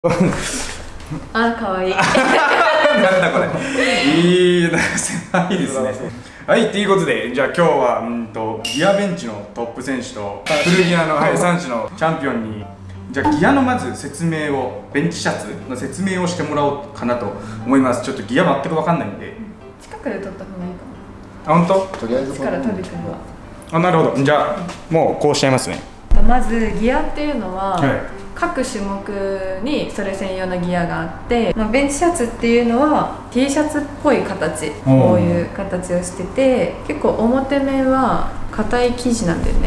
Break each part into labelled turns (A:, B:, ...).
A: あ、かわいい。
B: なんだこれ。いい、狭いですね。はい、ということで、じゃあ今日はギアベンチのトップ選手と古着屋の3種のチャンピオンに、じゃあギアのまず説明を、ベンチシャツの説明をしてもらおうかなと思います。ちょっとギア全く分かんないんで。
A: 近くで撮った方がいいか
B: あ、本当？
A: とりあえず力飛びくんは。
B: あ、なるほど。じゃあもうこうしちゃいますね。
A: まずギアっていうのは、
B: はい、
A: 各種目にそれ専用のギアがあって、ベンチシャツっていうのは T シャツっぽい形、こういう形をしてて、結構表面は硬い生地なんだよね。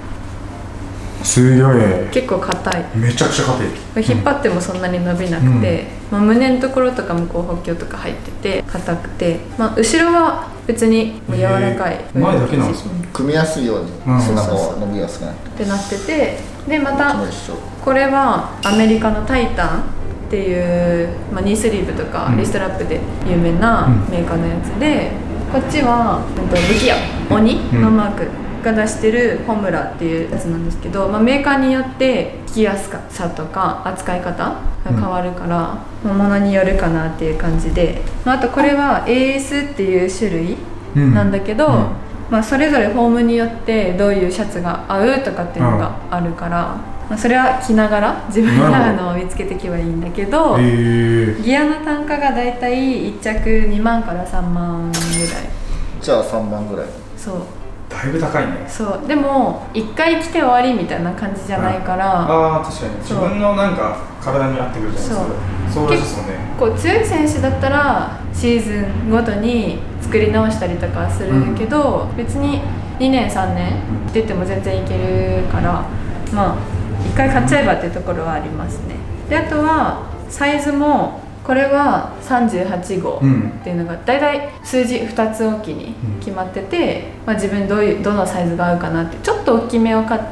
B: すごい。
A: 結構硬い。
B: めちゃくちゃ硬い。
A: 引っ張ってもそんなに伸びなくて、胸のところとかもこう補強とか入ってて硬くて、後ろは別に柔らかい、
B: 前だけなんですか？
C: 組みやすいように背中を伸びやすくなって
A: なってて、でまたこれはアメリカのタイタンっていう、ニースリーブとかリストラップで有名なメーカーのやつで、こっちは武器屋鬼のマークが出してるホムラっていうやつなんですけど、メーカーによって着やすさとか扱い方が変わるから、ものによるかなっていう感じで、あとこれは AS っていう種類なんだけど、それぞれフォームによってどういうシャツが合うとかっていうのがあるから、それは着ながら自分に合うのを見つけていけばいいんだけど、ギアの単価がだいたい1着2万から3万ぐらい。
C: じゃあ3万ぐらい。
A: そう、
B: だいぶ高いね。
A: そう、でも1回着て終わりみたいな感じじゃないから、
B: ああ、確かに自分のなんか体に合ってくるじゃないですか。そうらしいですもんね。
A: こう強い選手だったらシーズンごとに作り直したりとかするけど、別に2年3年出ても全然いけるから、1回買っちゃえばっていうところはありますね。であとはサイズも、これは38号っていうのがだいたい数字2つおきに決まってて、自分どのサイズが合うかなってちょっと大きめを買って、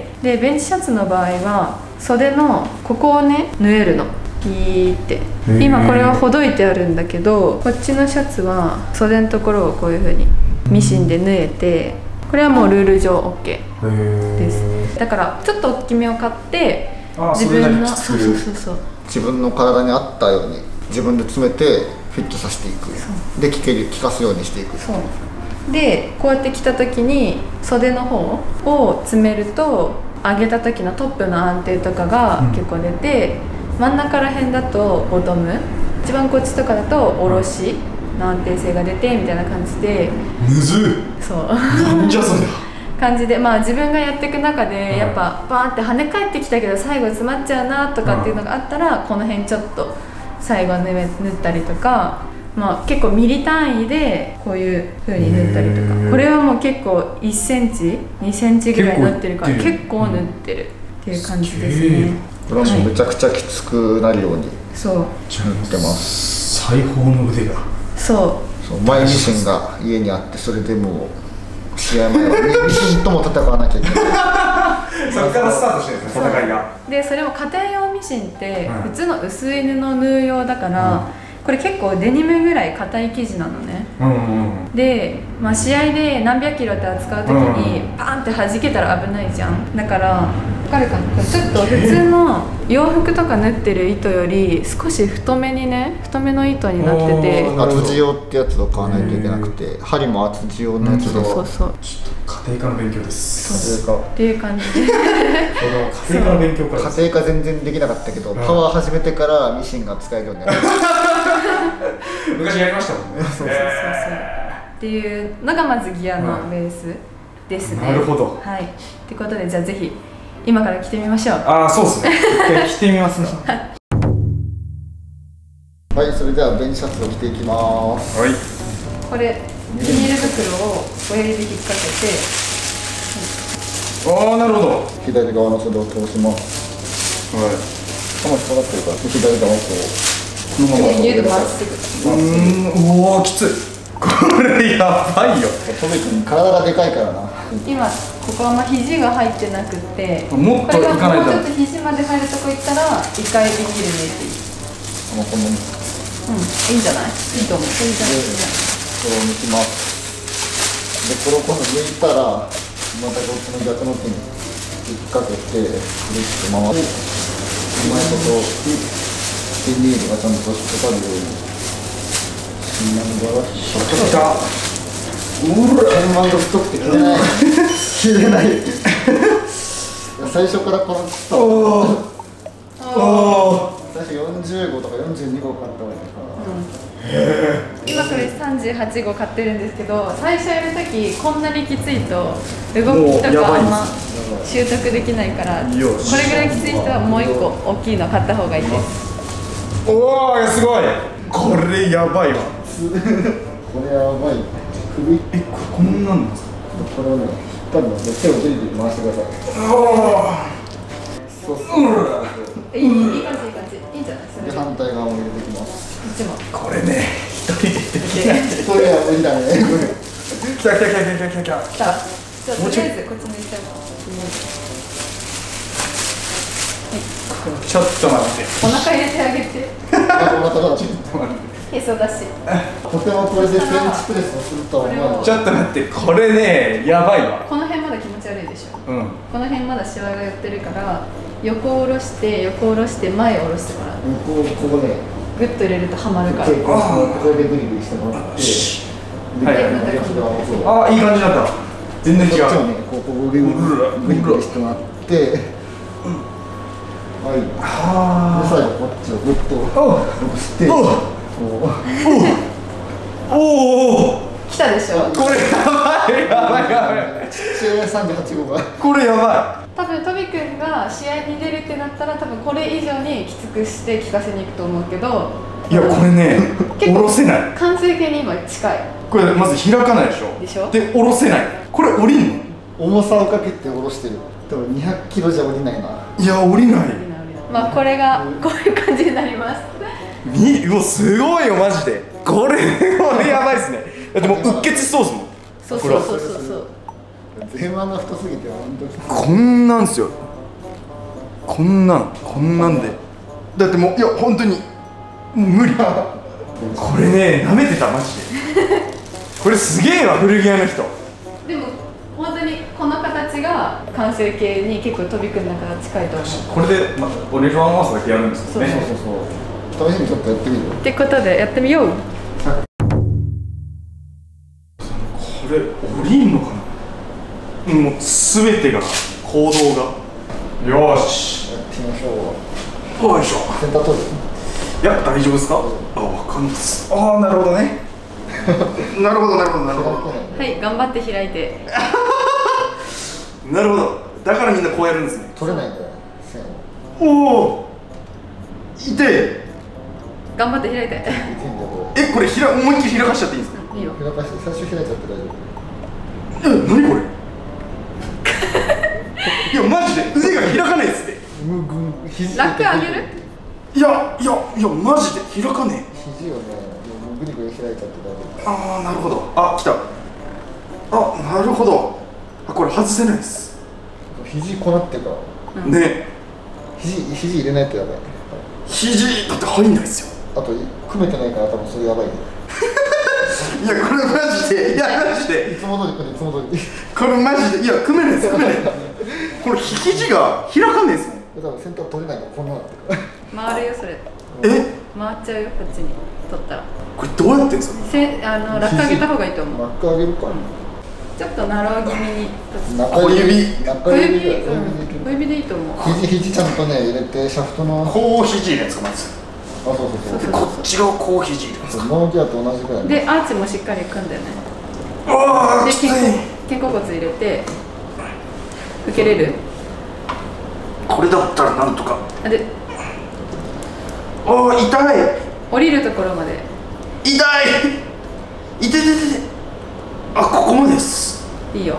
A: でベンチシャツの場合は袖のここをね縫えるの。ピーって、今これはほどいてあるんだけど、こっちのシャツは袖のところをこういう風にミシンで縫えて、これはもうルール上 OK です。だからちょっと大きめを買って、自分の
C: 自分の体に合ったように自分で詰めてフィットさせていく。で効かすようにしていく。
A: そうで、こうやって着た時に袖の方を詰めると、上げた時のトップの安定とかが結構出て、真ん中ら辺だとボトム、一番こっちとかだと下ろしの安定性が出てみたいな感じで、
B: むずっ。
A: そう
B: なんじゃそりゃ
A: 感じで、自分がやっていく中でやっぱバーンって跳ね返ってきたけど最後詰まっちゃうなとかっていうのがあったら、この辺ちょっと最後縫ったりとか、結構ミリ単位でこういう風に縫ったりとか、これはもう結構1センチ2センチぐらい縫ってるから、結構縫ってるっていう感じですね。
C: これはもうめちゃくちゃきつくなるように
A: そう
C: 縫ってます。
B: 裁縫の腕が。
A: そう
C: マイミシンが家にあって、それでもう試合前はミシンとも戦わなきゃいけない
B: そこからスタートしてるんですね、戦いが。
A: でそれも家庭用ミシンって普通の薄い布縫う用だから、これ結構デニムぐらい硬い生地なのね。で、試合で何百キロって扱う時にパーンって弾けたら危ないじゃん。だから分かるかな、これちょっと普通の洋服とか縫ってる糸より少し太めの糸になってて、
C: 厚地用ってやつを買わないといけなくて、針も厚地用のやつで、
B: ちょっと家庭科の勉強です。
A: 家庭科っていう感じで
B: 家庭科の勉強から。
C: 家庭科全然できなかったけど、パワー始めてからミシンが使えるようになりました
B: 昔やりましたもんね。
A: っていうのがまずギアのベースですね。
B: なるほど。
A: はい。ってことで、じゃあぜひ今から着てみましょう。
B: ああ、そうですね。一回着てみますか。
C: はい、それではベンチシャツを着ていきます。
B: はい。
A: これビニール袋を親指で引っ掛けて、
B: ああ、なるほど。
C: 左側の袖を通します。
B: はい。
C: 引っかかってるから、左側をこうこのまま
A: 指でまっすぐ。
B: おお、きつい。これやばいよ。
C: トベ君体がでかいからな。
A: 今ここは肘が入ってなくて、
B: もっといかないと。
A: もうちょっと肘まで入るとこ行ったら一回ビニール抜いていい。
C: この
A: いいんじゃない？いいと思う。いいじゃない。
C: これを抜きます。で、これを今度抜いたらまたこっちの逆の手に引っ掛けてくるって回す。うまいこと筋肉がちゃんと引っかかるように新漫画はショット
B: 来た。
C: 新漫画太くて切れない切れない最初からこの切った最初40号とか42号買ったわけだから、
A: 今これ38号買ってるんですけど、最初やるときこんなにきついと動きとかあんま習得できないから、これぐらいきつい人はもう1個大きいの買った方がいいです。
B: おお、すごい。これやばいわ。
C: これやばい。首
B: こんなんですか。
C: これをね、引っ張るので手をぐりぐり回してください。そう
A: いい感じいい感じ、いいんじゃないですか。
C: で反対側も入れていきます。
A: こっちも
B: これね、一人でできない。
C: 一人は無理だね。
B: 来た来た来た来た来た来た。
A: じゃあとりあえずこっち抜いちゃう。
B: ちょっと待って。
A: お腹入れてあげて。
C: まただ。
A: へそだし。
C: とてもこれでベンチプレスをするとは思わない。
B: ちょっと待って、これね、やばいわ。
A: この辺まだ気持ち悪いでしょ。
B: うん。
A: この辺まだシワが寄ってるから、横下ろして横下ろして前下ろしてもらう。
C: ここね、
A: グッと入れるとはまるから。
C: ここでグリグリしてもらって、
B: ああ、いい感じだった。全然違う。
C: こっちをね、ここグリグリしてもらって。はい。で最後こっちをグッと押して。
B: おお。
A: 来たでしょ。
B: これやばいやばいやばい。
C: 38号が。
B: これやばい。
A: 多分トビ君が試合に出るってなったら多分これ以上にきつくして効かせに行くと思うけど。
B: いやこれね、下ろせない。
A: 完成形に今近い。
B: これまず開かないでしょ。
A: でしょ。
B: で下ろせない。これ降りんの？
C: 重さをかけて下ろしてる。でも200キロじゃ降りないな。
B: いや降りない。
A: まあこれがこういう感じになります。
B: うわすごいよマジで。これやばいですね。だってもううっ血しそうですもん。
A: そうそうそうそうそう。
C: 前腕が太すぎて本当に。
B: こんなんすよ。こんなんで。だってもういや本当にもう無理。これね舐めてたマジで。これすげえわ古着屋の人。
A: でも本当にこの形が完成形に結構飛び組んだから近いと思う。
B: これでおねじワンワースだけやるんですよね。
C: そう試しにちょっとやってみる。
A: ってことでやってみよう。
B: これ降りんのかな。もうすべてが行動が。よし。
C: やってみましょう。
B: よいしょ。
C: センター取る。
B: いや大丈夫ですか。あわかんないです。ああなるほどね。なるほどなるほどなるほど。
A: はい頑張って開いて。
B: なるほど。だからみんなこうやるんですね。
C: 取れないんだよ。線を。
B: おお。痛い。
A: 頑張って開いて。
B: これ思いっきり開かしちゃっていいんですか。
A: いいよ。
C: 開かして最初開いちゃって大丈
B: 夫。何これ。いやマジで腕が開かないですね。
A: ラック上げる。
B: いやマジで開かねえ。
C: 肘をねグリグリ開いちゃって大丈夫。
B: ああなるほど。あ来た。あなるほど。あこれ外せないです。
C: 肘こうなってるから。
B: ね。
C: 肘入れないとやばい。
B: 肘だって入んないですよ。
C: あと組めてないから多分それやばいね。
B: いやこれマジでい
C: つも通りいつも通り。
B: これマジでいや組めないです組めない。これ肘が開かないですね。
C: 多分センター取れないからこんなの
A: 回るよそれ。
B: 回
A: っちゃうよこっちに取ったら。
B: これどうやってんですか。
A: ラック上げた方がいいと思う。
C: ラック上げるか。
A: ちょっとナロー気味に。
B: 小
A: 指でいいと思う。
C: 肘ちゃんとね入れてシャフトの
B: こう肘入れるんですかまず。
C: あそう
B: こっち側こう肘入れるんですか。
C: ノーギアと同じぐらい
A: でアーチもしっかり組んでね。
B: ああ
A: で肩甲骨入れて受けれる。
B: これだったらなんとか。
A: で
B: ああ痛い。
A: 降りるところまで。
B: 痛い。痛い。あここまでです。
A: いいよ。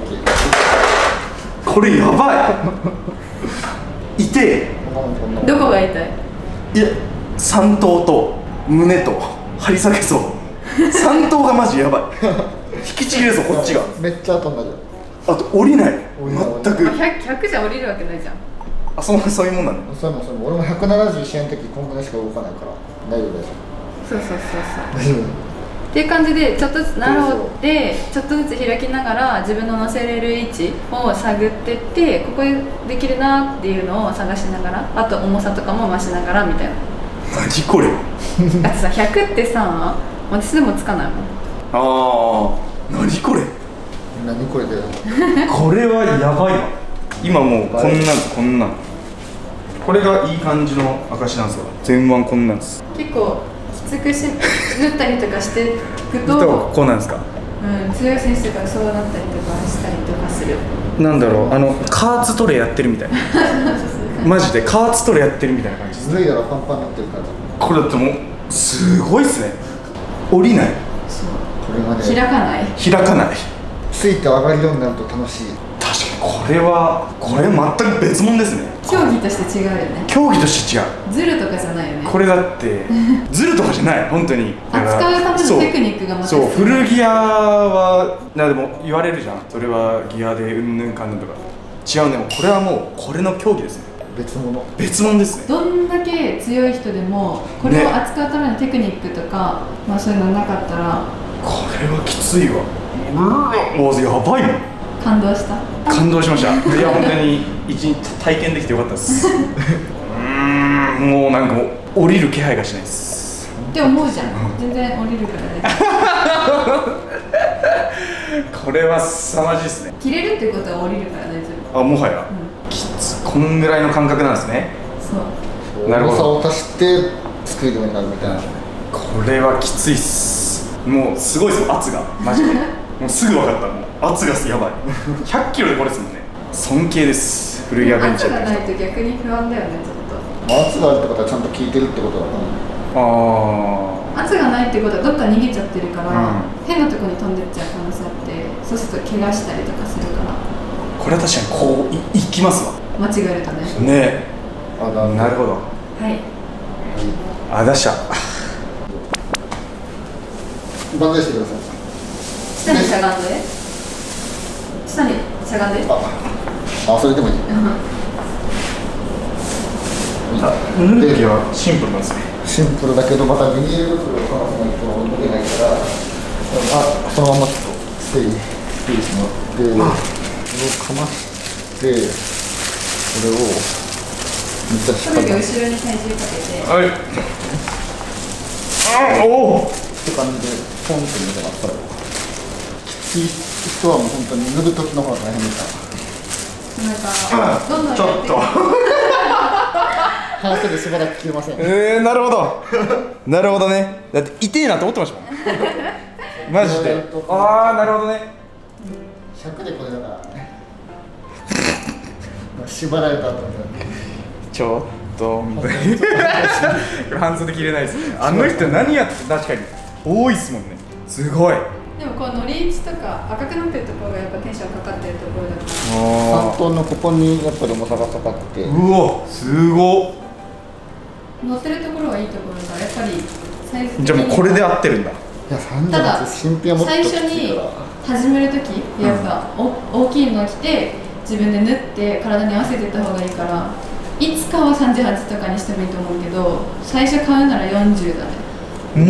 B: これやばい。痛い。
A: どこが痛い。
B: いや三頭と胸と張り裂けそう。三頭がマジやばい。引きちぎれそうこっちが。
C: めっちゃ後になる。
B: あと降りない。全く。
A: 100じゃ降りるわけないじゃん。
B: あそういうもんなんだ。
C: それも俺も170試合の時こんぐらいしか動かないから大丈夫。
A: そう
C: 大丈夫。
A: っていう感じでちょっとずつナローでちょっとずつ開きながら自分の乗せれる位置を探ってってここできるなっていうのを探しながらあと重さとかも増しながらみたいな。
B: 何これ。
A: だってさ100ってさ私でもつかないもん。
B: ああ、何これ。
C: 何これだよ。
B: これはやばいわ。今もうこんなんです、こんなん。これがいい感じの証なんですよ。前腕こんなんです。
A: 結構きつく塗ったりとかしていくと
B: こうなんですか。
A: うん、強い選手とかそうなったりとかしたりとかする。
B: なんだろう、加圧トレやってるみたいな。マジで加圧トレやってるみたいな感じです。
C: ずるいやろ、パンパンになってるから。
B: これだってもうすごいっすね。降りない。
A: そう。
C: これがね、
A: 開かない。
B: 開かない。
C: ついて上がるようになると楽しい。
B: 確かにこれ全く別物ですね。
A: 競技として違うよね。
B: 競技として違う。
A: ズルとかじゃないよね。
B: これだってズルとかじゃない、本当に。
A: 扱うためのテクニックがまた
B: そう、古ギアはでも言われるじゃん。それはギアでうんぬんかんぬんとか。違うね、もうこれはもうこれの競技ですね。
C: 別物。
B: 別物ですね。
A: どんだけ強い人でもこれを扱うためのテクニックとか、まあそういうのなかったら
B: これはきついわ。もうやばいもん。
A: 感動した。
B: 感動しました。いや本当に一日体験できてよかったですもうなんかもう降りる気配がしないです
A: って思うじゃん。全然降りるからね。
B: これは凄まじいですね。
A: 切れるってことは降りるから大丈夫。
B: あ、もはや、きつ、こんぐらいの感覚なんですね。
A: そう。
B: なるほど。
C: 重さを足して作るようになるみたいな。
B: これはきついっす。もうすごいですよ、圧がマジでもうすぐ分かった。もう圧がやばい。100キロでこれですもんね。尊敬です。古着屋ベンチャー。
A: 圧がないと逆に不安だよね、ちょっと。
C: 圧があるってことはちゃんと効いてるってことだな。
A: 圧がないってことはどっか逃げちゃってるから、
B: うん、
A: 変なとこに飛んでっちゃう可能性あって、そうすると怪我したりとかするから。
B: これは確かにこういきますわ。
A: 間違えるとね。
B: ねえ。なるほど。
A: はい。
B: あ、出した。
C: 万歳してください。
A: 下にしゃがんで。下にしゃがんで。
C: あ、それでもいい。
B: 塗る時はシンプルなんですね。
C: シンプルだけどまたビニール袋をかまさないと脱げないから、そのままちょっとステイしてもらって、これをかまして、これをめっちゃしっかり
A: 後ろに体重かけて。
B: はい。おお。
C: って感じでポンって抜けます。これきつい人はもう本当に塗る時の方が大変みたい
A: なんかどんどん
B: ちょっと
C: 半袖しばらく着れません。
B: なるほど。なるほどね。だって痛えなと思ってましたもん。マジで。ああ、なるほどね。
C: 100でこれだからね。縛られた後
B: ちょっとみたいな。半袖着れないですね。あの人何やって、確かに多いっすもんね。すごい。
A: でもこう乗り位置とか赤くなってるところがやっぱテンションかかってるところだから。
C: 3トンのここにやっぱり重さがかかって。
B: うわ、すごっ。
A: 乗ってるところはいいところがやっぱりサイズ的に。
B: じゃあもうこれで合ってるんだ。
C: いや、38
A: ただ
C: 新品はもっと
A: 最
C: きつい
A: 初に
C: から
A: 始めるときやっぱ、大きいの着て自分で縫って体に合わせていった方がいいから、いつかは38とかにしてもいいと思うけど、最初買うなら40だね。
B: もう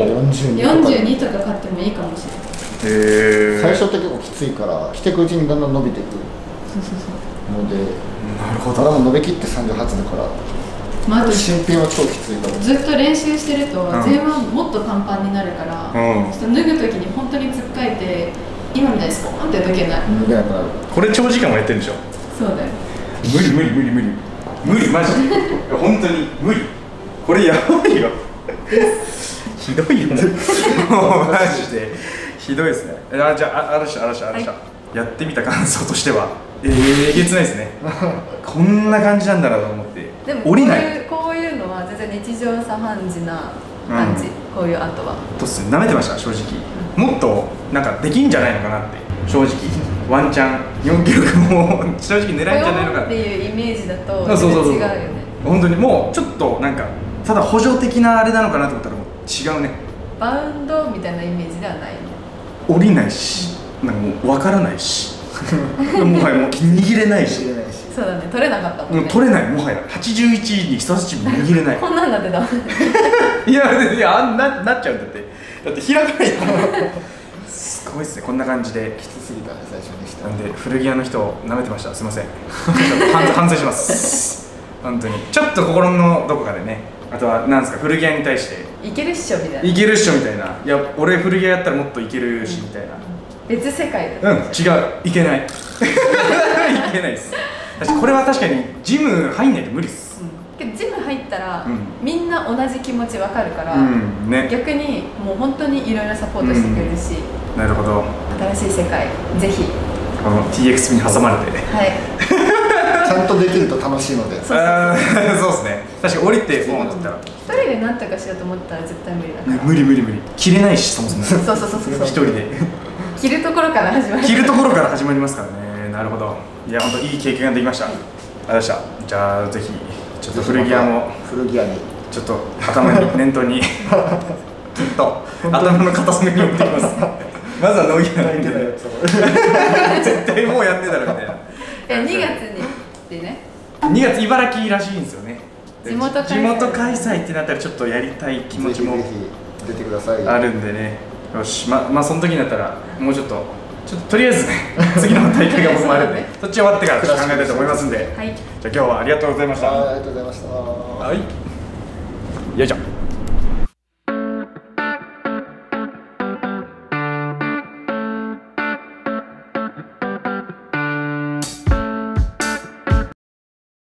A: 42とか買ってもいいかもしれない。
C: 最初って結構きついから着ていくうちにだんだん伸びていくので、
B: なるほ
C: 体も伸びきって38だから、
A: まあ、あとず
C: 新品は超きついから
A: っと練習してると前腕もっとパンパンになるから、ちょっと脱ぐときに本当につっかえて今みたいにスポーンって脱げない。
C: 脱げなくなる。
B: これ長時間もやってるんでしょ。
A: そうだよ。
B: 無理マジで。本当に無理。これやばいよ。ひどいよね。もうマジでひどいですね。じゃあやってみた感想としてはえげつないですね。こんな感じなんだなと思って。
A: でも
B: 降りない。
A: こういうのは全然日常茶飯事な感じ、こういうアートは。
B: とっすね、舐めてました正直。もっとなんかできんじゃないのかなって正直。ワンチャン4記録も正直狙えんじゃないのか
A: っていうイメージだと
B: そう
A: 違うよね。
B: 本当にもうちょっとなんかただ補助的なあれなのかなと思ったらもう違うね。
A: バウンドみたいなイメージではないね。
B: 降りないし、なんかもう分からないしもはやもう握れないし
A: そうだね、取れなかったもんね。
B: 取れない、もはや81に人差し指握れない
A: こんなんだってだ
B: いやなっちゃうんだって。だって開かないすごいっすね、こんな感じで。
C: きつすぎたね、最初にした
B: なんで古着屋の人を舐めてました。すいません反省します本当にちょっと心のどこかでね、 あとはなんですか、古着屋に対して
A: いけるっしょみたいな。
B: いけるっしょみたいな、いや俺古着屋やったらもっといけるしみたいな。
A: 別世界だ。
B: 違う、いけないいけないです。これは確かにジム入んないと無理っす。
A: けどジム入ったら、みんな同じ気持ちわかるから、
B: ね、
A: 逆にもう本当にいろいろサポートしてくれるし、
B: なるほど。
A: 新しい世界ぜひ
B: この TX に挟まれて
A: はい
C: ちゃんとできると楽しいので。
B: そうですね。確かに降りてもうって言ったら
A: 一人で何とかしようと思ったら絶対無理だから。
B: 無理着れないし、そもそも
A: そう
B: 一人で
A: 着るところから始まる。
B: 着るところから始まりますからね。なるほど。いや本当いい経験ができました。ありがとうございました。じゃあぜひちょっと古着屋も
C: 古着屋に
B: ちょっと頭に念頭にきっと頭の片隅に置いてきます。まずはノーギャラみたいな絶対もうやってたらみたいな。
A: 2月にってね、
B: 2月茨城らしいんですよね。
A: 地元開
B: 催ってなったらちょっとやりたい気持ちも
C: ぜひ出てください。
B: あるんでね。よし、まあその時になったらもうちょっととりあえずね次の大会が僕もあるんでそっち終わってから考えたいと思いますんで、
A: はい、
B: じゃあ今日はありがとうございました。
C: ありがとうございました。
B: はい、よいしょ。